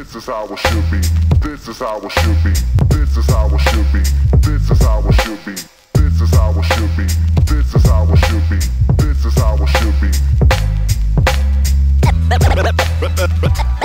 This is how it should be. This is how it should be. This is how it should be. This is how it should be. This is how it should be. This is how it should be. This is how it should be.